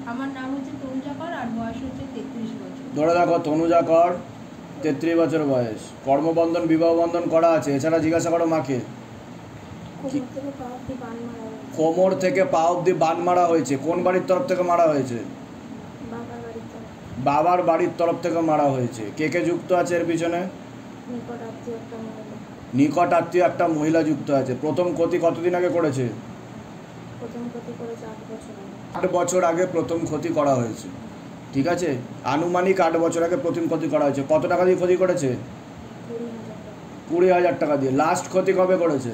আমার নাম হচ্ছে তনুজা কর আর বয়স হচ্ছে 33 বছর। ধরে দেখো তনুজা কর 33 বছর বয়স, কর্মবন্ধন বিবাহ বন্ধন করা আছে। এছাড়া জিজ্ঞাসা করো মাকে। কোমর থেকে পা অবধি বান মারা হয়েছে। কোন বাড়ির তরফ থেকে মারা হয়েছে? বাবার বাড়ির তরফ থেকে মারা হয়েছে। কে কে যুক্ত আছে এর পিছনে? নিকট আত্মীয় একটা মহিলা যুক্ত আছে। প্রথম ক্ষতি কতদিন আগে করেছে? 8 বছর আগে প্রথম ক্ষতি করা হয়েছে। ঠিক আছে, আনুমানিক 8 বছর আগে প্রথম ক্ষতি করা হয়েছে। কত টাকা দিয়ে ক্ষতি করেছে? 20,000 টাকা দিয়ে। লাস্ট ক্ষতি কবে করেছে?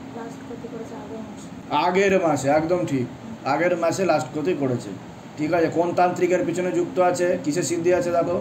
আগের মাসে। একদম ঠিক, আগের মাসে লাস্ট ক্ষতি করেছে। ঠিক আছে, কোন তান্ত্রিকের পিছনে যুক্ত আছে? কিসের সিদ্ধি আছে দেখো?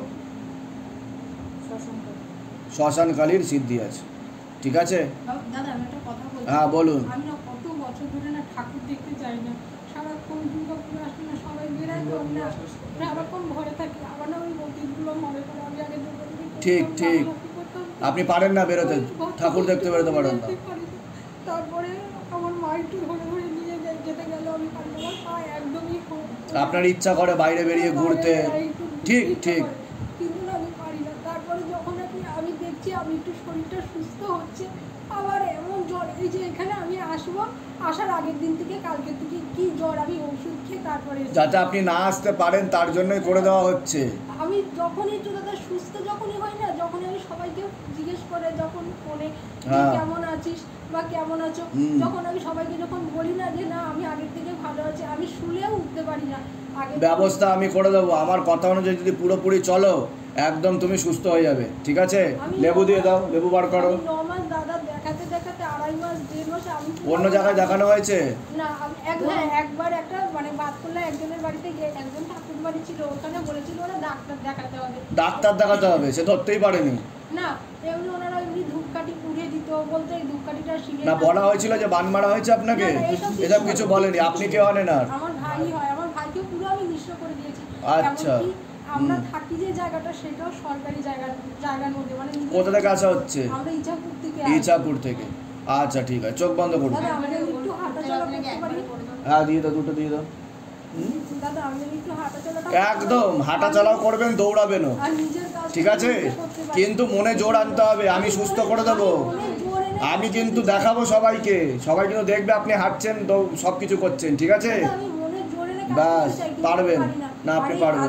শ্মশানকালীর সিদ্ধি আছে। ঠিক আছে দাদা, আমি একটা কথা বলছি। হ্যাঁ বলুন। আমি না কত বছর ধরে না ঠাকুর দেখতে যাই না, সারাক্ষণ দুর্গাপুর আসলে না সবাই বেড়ায়, তো আমি না সারাক্ষণ ঘরে থাকি। আবার না ওই অতীতগুলো মনে করে। আমি আগে দুর্গাপুরে ঠিক ঠিক, আপনি পারেন না বেরোতে, ঠাকুর দেখতে বেরোতে পারেন না। তারপরে আমার মা একটু ধরে ধরে নিয়ে যেতে গেল, আমি পারি না, আমার পা একদমই আপনার ইচ্ছা করে বাইরে বেরিয়ে ঘুরতে। ঠিক ঠিক, কিন্তু না আমি পারি না। তারপরে যখন আমি দেখছি আমি একটু শরীরটা সুস্থ হচ্ছে, আবার এমন জ্বর। এই যে এখানে আমি আসবো, আসার আগের দিন থেকে কালকের থেকে কি জ্বর, আমি ওষুধ খেয়ে তারপরে যাতে আপনি না আসতে পারেন তার জন্যই করে দেওয়া হচ্ছে। আমি যখনই একটু দাদা সুস্থ যখনই হয় না, যখনই আমি সবাইকে জিজ্ঞেস করে, যখন ফোনে কেমন আছিস বা কেমন আছো, যখন আমি সবাইকে যখন বলি না যে না আমি আগের থেকে ভালো আছি, আমি শুলেও উঠতে পারি না। ব্যবস্থা আমি করে দেবো। আমার কথা অনুযায়ী যদি পুরোপুরি চলো একদম তুমি সুস্থ হয়ে যাবে। ঠিক আছে, লেবু দিয়ে দাও, লেবু বার করো। 9 মাস দাদা দেখাতে দেখাতে 2.5 মাস 1.5 মাস আমি অন্য জায়গায় দেখানো হয়েছে না। একবার একটা মানে বাতকুল্লা একজনের বাড়িতে গিয়ে, একজন ঠাকুর বাড়ি ছিল, ওখানে বলেছিল ওরা ডাক্তার দেখাতে হবে। ডাক্তার দেখাতে হবে, সে ধরতেই পারেনি না। এমনি ওনারা এমনি ধূপকাঠি পুড়িয়ে দিত, বলতে এই ধূপকাঠিটা শিখে না। বলা হয়েছিল যে বান মারা হয়েছে আপনাকে? এসব কিছু বলেনি। আপনি কে হন? না, আমার ভাই হয়। আমার ভাইকে পুরো আমি নিঃস্ব করে দিয়েছি। আচ্ছা, আমরা থাকি যে জায়গাটা সেটাও সরকারি জায়গার মধ্যে। মানে কোথা থেকে আসা হচ্ছে? আমরা ইছাপুর থেকে। ইছাপুর থেকে। আচ্ছা ঠিক আছে, চোখ বন্ধ করুন। দাদা আমি একটু হাঁটাচলা করতে পারি? হ্যাঁ দিয়ে দাও, দুটো দিয়ে দাও। দাদা আমি একটু হাঁটাচলাটা একদম হাঁটাচলাও করবেন, দৌড়াবেনও। আর নিজের কাজ ঠিক আছে, কিন্তু মনে জোর আনতে হবে। আমি সুস্থ করে দেবো। আমি কিন্তু দেখাবো সবাইকে, সবাই কিন্তু দেখবে আপনি হাঁটছেন, সব কিছু করছেন। ঠিক আছে, ব্যাস পারবেন না, আপনি পারবেন।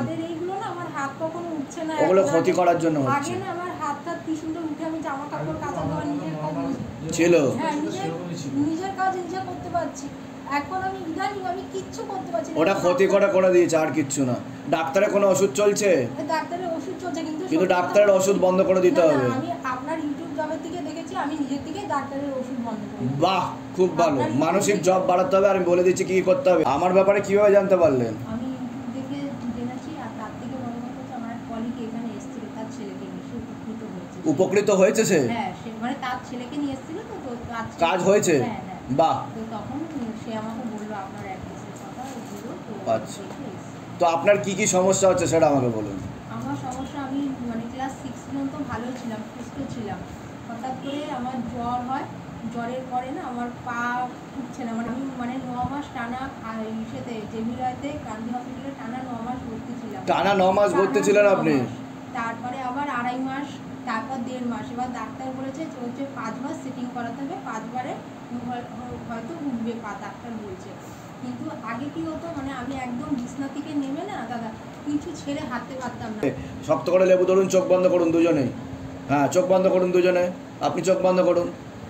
ওগুলো ক্ষতি করার জন্য হচ্ছে। আগে না আমার হাতটা কি সুন্দর উঠে আমি জামা কাপড় কাচা দেওয়া নিজের কাজ ছিল। হ্যাঁ, নিজের কাজ নিজে করতে পারছি। এখন আমি ইদানিং আমি কিচ্ছু করতে পারছি না। ওটা ক্ষতি করে দিয়েছে, আর কিচ্ছু না। ডাক্তারের কোনো ওষুধ চলছে? ডাক্তারের ওষুধ চলছে, কিন্তু ডাক্তারের ওষুধ বন্ধ করে দিতে হবে। আমি আপনার ইউটিউব জবের থেকে দেখেছি, আমি নিজের থেকে ডাক্তারের ওষুধ বন্ধ করি। বাহ, খুব ভালো। মানসিক জব বাড়াতে হবে। আমি বলে দিচ্ছি কি করতে হবে। আমার ব্যাপারে কিভাবে জানতে পারলেন? আমি ইউটিউব দেখে জেনেছি, আর তার থেকে বড় কথা হচ্ছে আমার কলিগ এখানে এসেছিল, তার ছেলেকে নিয়ে সে উপকৃত হয়েছে। সে হ্যাঁ, সে মানে তার ছেলেকে নিয়ে এসেছিল, তো কাজ হয়েছে। বাহ, তো তখন সে আমাকে বললো আপনার অ্যাড্রেসের কথা দিল। আচ্ছা, তো আপনার কি কি সমস্যা হচ্ছে সেটা আমাকে বলুন। আমার সমস্যা, আমি মানে ক্লাস 6 পর্যন্ত ভালো ছিলাম, সুস্থ ছিলাম। হঠাৎ করে আমার জ্বর হয়, জ্বরের পরে না আমার পা উঠছে না। মানে আমি 9 মাস টানা ইসেতে জেমিরাতে গান্ধী হসপিটালে টানা 9 মাস ভর্তি ছিলাম। টানা 9 মাস ভর্তি ছিলেন আপনি? তারপরে আবার 2.5 মাস, তারপর 1.5 মাস। এবার ডাক্তার বলেছে যে হচ্ছে 5 বার সেটিং করাতে হবে, 5 বারে হয়তো উঠবে পা, ডাক্তার বলছে। কিন্তু আগে কি হতো, মানে আমি একদম বিছনা থেকে নেমে না দাদা কিছু ছেড়ে হাঁটতে পারতাম না। শক্ত করে লেবু ধরুন, চোখ বন্ধ করুন দুজনেই। হ্যাঁ, চোখ বন্ধ করুন দুজনে। আপনি চোখ বন্ধ করুন।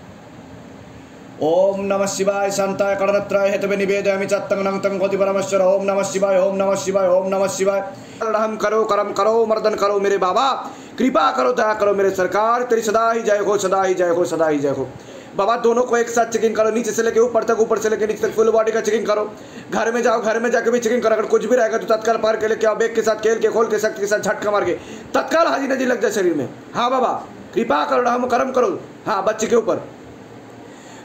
ওম নমঃ শিবায় শান্তায় করণত্রায় হেতবে নিবেদয়ামি চাত্তং নংতং গতি পরমেশ্বর। ওম নমঃ শিবায়, ওম নমঃ শিবায়, ওম নমঃ शिवाय। रहम करो, करम करो, मर्दन करो मेरे बाबा, कृपा करो, दया करो मेरे सरकार, तेरी सदा ही जय हो, सदा ही जय हो, सदा ही जय हो। बाबा दोनों को एक साथ चेकिंग करो, नीचे से लेके ऊपर तक, ऊपर से लेके नीचे तक, फुल बॉडी का चेकिंग करो। घर में जाओ, घर में जाके भी चेकिंग करो। अगर कुछ भी रहेगा तो तत्काल पार के लेके आओ, बैग के साथ खेल के खोल के शक्ति के साथ झटका मार के तत्काल हाजी नजी लग जाए शरीर में। हाँ बाबा, कृपा करो, रहम करम करो। हाँ, बच्चे के ऊपर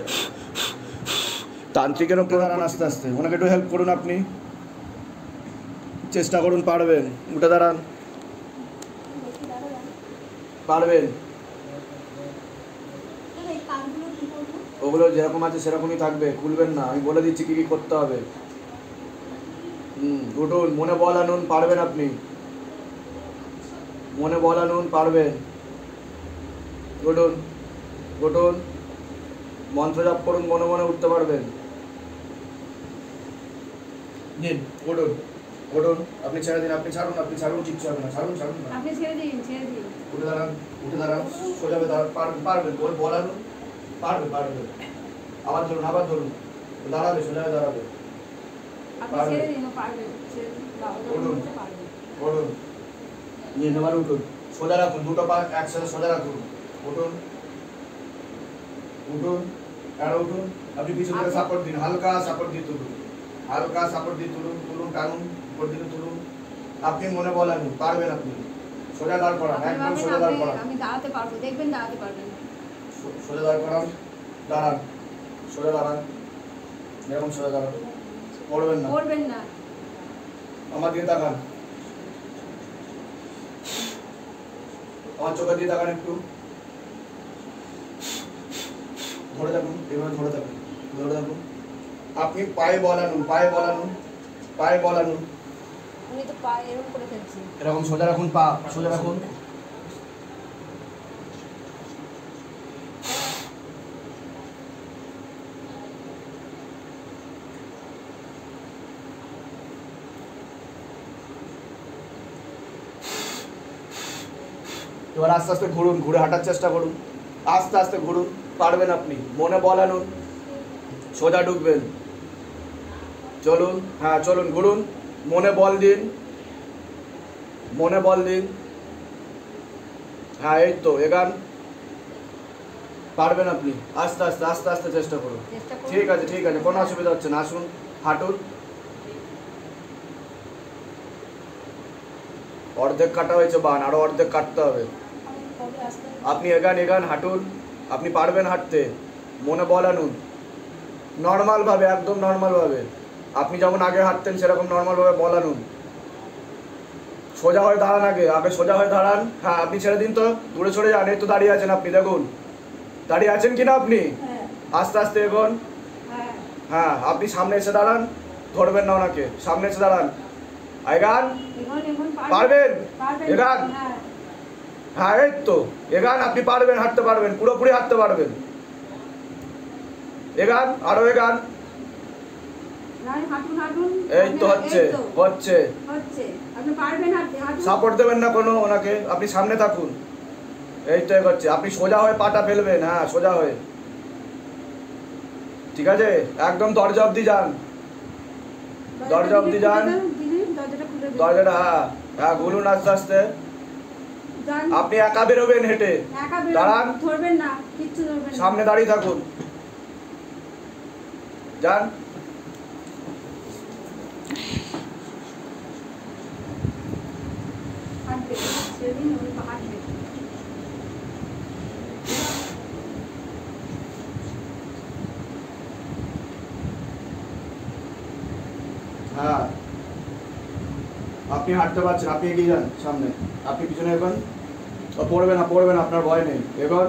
তান্ত্রিকের উপর দাঁড়ান আস্তে আস্তে, ওনাকে একটু হেল্প করুন, আপনি চেষ্টা করুন, পারবেন, উঠে দাঁড়ান, পারবেন। ওগুলো যেরকম আছে সেরকমই থাকবে, খুলবেন না, আমি বলে দিচ্ছি কি কি করতে হবে। উঠুন, মনে বল আনুন, পারবেন আপনি, মনে বল আনুন, পারবেন। উঠুন উঠুন, মন্ত্র জপ করুন, মনে মনে উঠতে পারবেন। দিন, উঠুন উঠুন, আপনি ছেড়ে দিন, আপনি ছাড়ুন, আপনি ছাড়ুন, কিচ্ছু হবে না, ছাড়ুন ছাড়ুন না, আপনি ছেড়ে দিন, ছেড়ে দিন। উঠে দাঁড়ান, উঠে দাঁড়ান, সোজা হয়ে দাঁড়ান, পারবেন, পারবেন, বল আনুন, পারবেন, পারবেন। আবার ধরুন, আবার ধরুন, দাঁড়াবে, সোজা হয়ে দাঁড়াবে। আপনি ছেড়ে দিন, পারবেন, ছেড়ে দিন, বাবা যখন বলছে পারবেন। উঠুন, নিয়ে নেবার, উঠুন, সোজা রাখুন, দুটো পা একসাথে সোজা রাখুন, উঠুন উঠুন, আর উঠুন, আপনি পিছন থেকে সাপোর্ট দিন, হালকা সাপোর্ট দিয়ে তুলুন, হালকা সাপোর্ট দিয়ে তুলুন, তুলুন, টানুন, উপর দিকে তুলুন, আপনি মনে বলেন, পারবেন, আপনি সোজা দাঁড় করান, একদম সোজা দাঁড় করান, আমি দাঁড়াতে পারবো, দেখবেন দাঁড়াতে পারবেন। সোজা দাঁড় করান, দাঁড়ান, সোজা দাঁড়ান, এরকম সোজা দাঁড়ান, পড়বেন না, পড়বেন না। আমার দিকে তাকান, আমার চোখের দিয়ে তাকান, একটু ধরে থাকুন, এভাবে ধরে থাকুন, ধরে থাকুন, আপনি পায়ে বলানুন, পায়ে বলানুন, পায়ে বলানুন, উনি তো পা এরকম করে ফেলছেন। এরকম সোজা রাখুন, পা সোজা রাখুন, এবার আস্তে আস্তে ঘুরুন, ঘুরে হাঁটার চেষ্টা করুন, আস্তে আস্তে ঘুরুন, পারবেন আপনি, মনে বলানুন, সোজা ঢুকবেন, চলুন, হ্যাঁ চলুন, ঘুরুন, মনে বল দিন, মনে বল দিন, হ্যাঁ এই তো, এগান, পারবেন আপনি, আস্তে আস্তে আস্তে আস্তে চেষ্টা করুন, ঠিক আছে ঠিক আছে, কোনো অসুবিধা হচ্ছে না, আসুন, হাঁটুন, অর্ধেক কাটা হয়েছে বান, আরো অর্ধেক কাটতে হবে, আপনি এগান এগান, হাঁটুন, আপনি পারবেন হাঁটতে, মনে বল আনুন, নর্মাল ভাবে, একদম নর্মাল ভাবে, আপনি যেমন আগে হাঁটতেন সেরকম নর্মাল ভাবে বল আনুন, সোজা হয়ে দাঁড়ান, আগে আগে সোজা হয়ে দাঁড়ান, হ্যাঁ আপনি ছেড়ে দিন তো, দূরে সরে যান, এই তো দাঁড়িয়ে আছেন আপনি, দেখুন দাঁড়িয়ে আছেন কিনা আপনি, আস্তে আস্তে এগোন, হ্যাঁ আপনি সামনে এসে দাঁড়ান, ধরবেন না ওনাকে, সামনে এসে দাঁড়ান, এগান, পারবেন, এগান, হ্যাঁ এই তো, এগান, আপনি পারবেন, হাঁটতে পারবেন, পুরোপুরি হাঁটতে পারবেন, এগান, আরো এগান, এই তো হচ্ছে হচ্ছে, সাপোর্ট দেবেন না কোনো ওনাকে, আপনি সামনে থাকুন, এই তো এগোচ্ছে, আপনি সোজা হয়ে পাটা ফেলবেন, হ্যাঁ সোজা হয়ে, ঠিক আছে, একদম দরজা অব্দি যান, দরজা অব্দি যান, দরজাটা, হ্যাঁ হ্যাঁ খুলুন আস্তে আস্তে, আপনি একা বেরোবেন হেঁটে, দাঁড়ান, ধরবেন না, কিচ্ছু ধরবেন না, সামনে দাঁড়িয়ে থাকুন, যান, হাঁটবে, সেদিন উনি হাঁটবে। হ্যাঁ আপনি হাঁটতে পারছেন, আপনি এগিয়ে যান সামনে, আপনি পিছনে এগোন, পড়বে না পড়বে না, আপনার ভয় নেই, এগোন,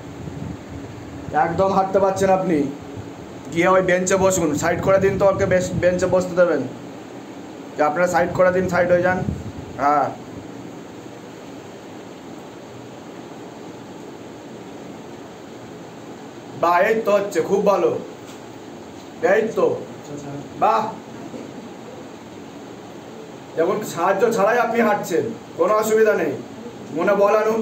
একদম হাঁটতে পারছেন আপনি, গিয়ে ওই বেঞ্চে বসুন, সাইড করে দিন তো, ওকে বেঞ্চে বসতে দেবেন, যে আপনারা সাইড করে দিন, সাইড হয়ে যান, হ্যাঁ বাহ, এই তো হচ্ছে, খুব ভালো, এই তো, বাহ, যেমন সাহায্য ছাড়াই আপনি হাঁটছেন, কোনো অসুবিধা নেই, মনে বল আনুন,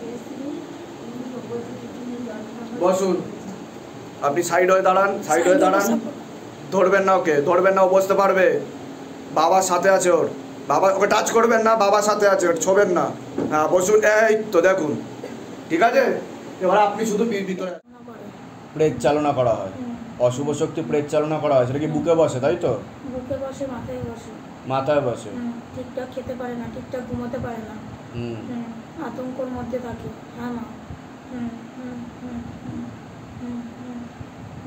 বসুন, আপনি সাইড হয়ে দাঁড়ান, সাইড হয়ে দাঁড়ান, ধরবেন না ওকে, ধরবেন না, ও বসতে পারবে, বাবার সাথে আছে ওর, বাবা, ওকে টাচ করবেন না, বাবার সাথে আছে ওর, ছোবেন না, হ্যাঁ বসুন, এই তো দেখুন, ঠিক আছে, এবার আপনি শুধু ভিতরে, প্রেত চালনা করা হয়, অশুভ শক্তি প্রেত চালনা করা হয়, সেটা কি বুকে বসে, তাই তো, বুকে বসে, মাথায় বসে, মাথায় বসে, ঠিকঠাক খেতে পারে না, ঠিকঠাক ঘুমাতে পারে না, আতঙ্কর মধ্যে থাকে, হ্যাঁ মা,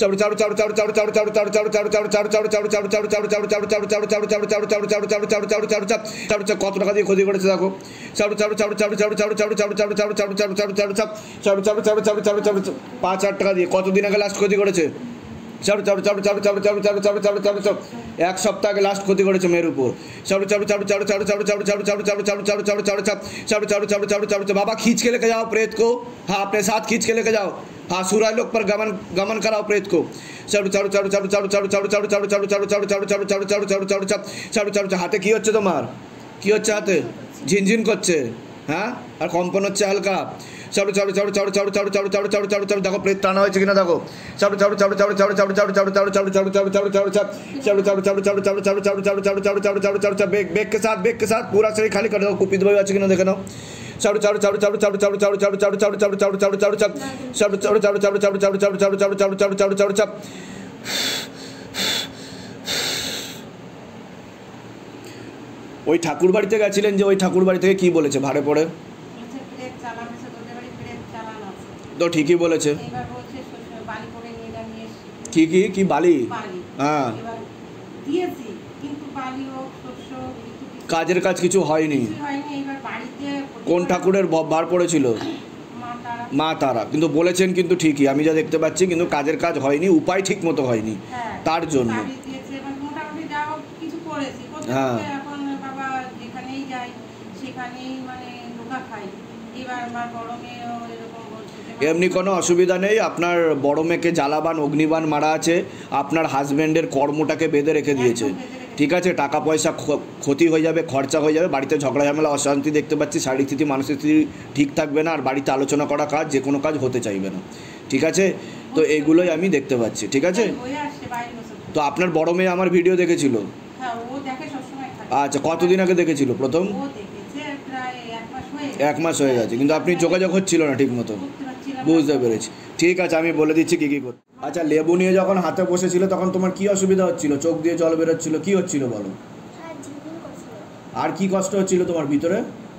কত টাকা দিয়ে ক্ষতি করেছে দেখো। 5,000 টাকা দিয়ে কতদিন আগে লাস্ট ক্ষতি করেছে? 1 সপ্তাহ আগে লাস্ট ক্ষতি করেছে মেয়ের উপর। बाबा खींच के लेके जाओ प्रेत को, हाँ अपने साथ खींच के लेके जाओ, हाँ सूरज लोक पर गमन कराओ प्रेत को। হাতে কি হচ্ছে তোমার? কি হচ্ছে হাতে? ঝিনঝিন করছে, হ্যাঁ, আর কম্পন হচ্ছে হালকা। দেখো প্রেত টানা হয়েছে কিনা দেখো। বেগ के साथ पूरा शरीर खाली कर दो। कुपित भाई আছে কিনা দেখে নাও। ওই ঠাকুর বাড়িতে গেছিলেন যে, ওই ঠাকুর বাড়ি থেকে কি বলেছে ভাড়ে পড়ে? তো ঠিকই বলেছে। কি বালি? হ্যাঁ, কাজের কাজ কিছু হয়নি। কোন ঠাকুরের বার পড়েছিল? মা তারা। কিন্তু বলেছেন কিন্তু ঠিকই, আমি যা দেখতে পাচ্ছি, কিন্তু কাজের কাজ হয়নি, উপায় ঠিক মতো হয়নি তার জন্য। হ্যাঁ, এমনি কোনো অসুবিধা নেই। আপনার বড় মেয়েকে জ্বালাবান অগ্নিবান মারা আছে, আপনার হাজব্যান্ডের কর্মটাকে বেঁধে রেখে দিয়েছে, ঠিক আছে? টাকা পয়সা ক্ষতি হয়ে যাবে, খরচা হয়ে যাবে, বাড়িতে ঝগড়া ঝামেলা অশান্তি দেখতে পাচ্ছি, শারীরিক স্থিতি মানসিক স্থিতি ঠিক থাকবে না, আর বাড়িতে আলোচনা করা কাজ যে কোনো কাজ হতে চাইবে না, ঠিক আছে? তো এইগুলোই আমি দেখতে পাচ্ছি, ঠিক আছে? তো আপনার বড় মেয়ে আমার ভিডিও দেখেছিল? আচ্ছা, কতদিন আগে দেখেছিল প্রথম? 1 মাস হয়ে গেছে, কিন্তু আপনি যোগাযোগ হচ্ছিল না ঠিক মতো, বুঝতে পেরেছি। ঠিক আছে, আমি বলে দিচ্ছি কী কী করতে। আচ্ছা, লেবু নিয়ে যখন হাতে বসেছিল তখন তোমার কি অসুবিধা হচ্ছিল? চোখ দিয়ে জল বেরোচ্ছিল, কি হচ্ছিল বলো? আর কি কষ্ট হচ্ছিল তোমার ভিতরে?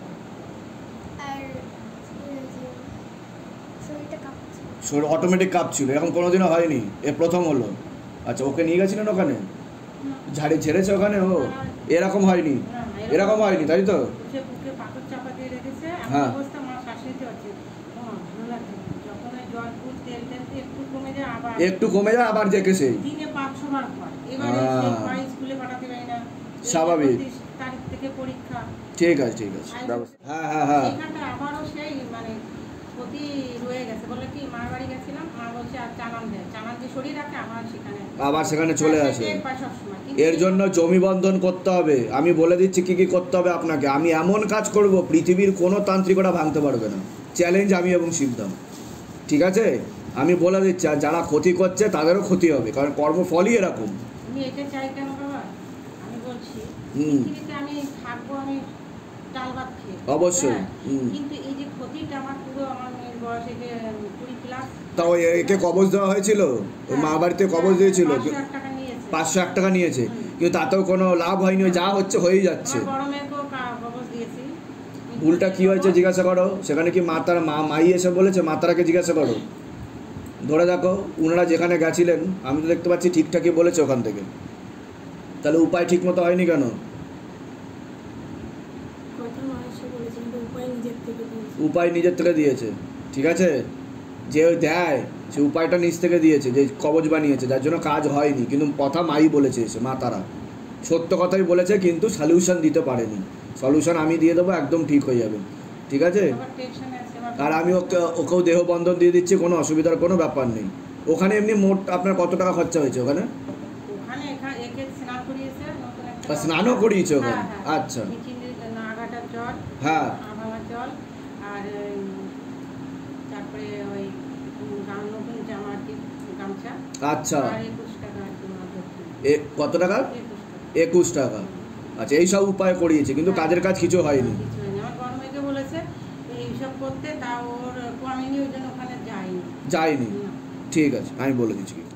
শরীর অটোমেটিক কাঁপছিল, এরকম কোনোদিনও হয়নি, এ প্রথম হলো। আচ্ছা, ওকে নিয়ে গেছিলেন ওখানে? ঝাড়ি ঝেড়েছে ওখানে? ও এরকম হয়নি, এরকম হয়নি, তাই তো? হ্যাঁ, একটু কমে যায় আবার দেখে সেই স্বাভাবিক। ঠিক আছে, ঠিক আছে, হ্যাঁ হ্যাঁ হ্যাঁ, আবার সেখানে চলে আসে। এর জন্য জমি বন্ধন করতে হবে। আমি বলে দিচ্ছি কি কি করতে হবে আপনাকে। আমি এমন কাজ করব পৃথিবীর কোনো তান্ত্রিকরা ভাঙতে পারবে না, চ্যালেঞ্জ আমি এবং শিবধাম, ঠিক আছে? আমি বলে দিচ্ছি, আর যারা ক্ষতি করছে তাদেরও ক্ষতি হবে, কারণ কর্মফলই এরকম। অবশ্যই। তাও একে কবজ দেওয়া হয়েছিল, ওই মা বাড়িতে কবজ দিয়েছিল, 501 টাকা নিয়েছে, কিন্তু তাতেও কোনো লাভ হয়নি, যা হচ্ছে হয়েই যাচ্ছে। ভুলটা কি হয়েছে জিজ্ঞাসা করো, সেখানে কি মাই এসে বলেছে? মাতারাকে জিজ্ঞাসা করো, ধরে দেখো ওনারা যেখানে গেছিলেন, আমি তো দেখতে পাচ্ছি ঠিকঠাকই বলেছে ওখান থেকে, তাহলে উপায় ঠিক মতো হয়নি কেন? উপায় নিজের থেকে দিয়েছে, ঠিক আছে? যে দেয় সে উপায়টা নিজ থেকে দিয়েছে, যে কবজ বানিয়েছে, যার জন্য কাজ হয়নি। কিন্তু কথা মাই বলেছে এসে, মা তারা সত্য কথাই বলেছে, কিন্তু সলিউশন দিতে পারেনি। সলিউশন আমি দিয়ে দেবো, একদম ঠিক হয়ে যাবে, ঠিক আছে? আর আমি ওকেও দেহ বন্ধন দিয়ে দিচ্ছি, কোনো অসুবিধার কোনো ব্যাপার নেই। ওখানে এমনি মোট আপনার কত টাকা খরচা হয়েছে ওখানে? স্নানও করিয়েছে ওখানে? আচ্ছা, হ্যাঁ, আচ্ছা, কত টাকা? 21 টাকা। আচ্ছা, এই সব উপায় করিয়েছে, কিন্তু কাজের কাজ কিছু হয়নি। যায়নি, ঠিক আছে, আমি বলে দিচ্ছি।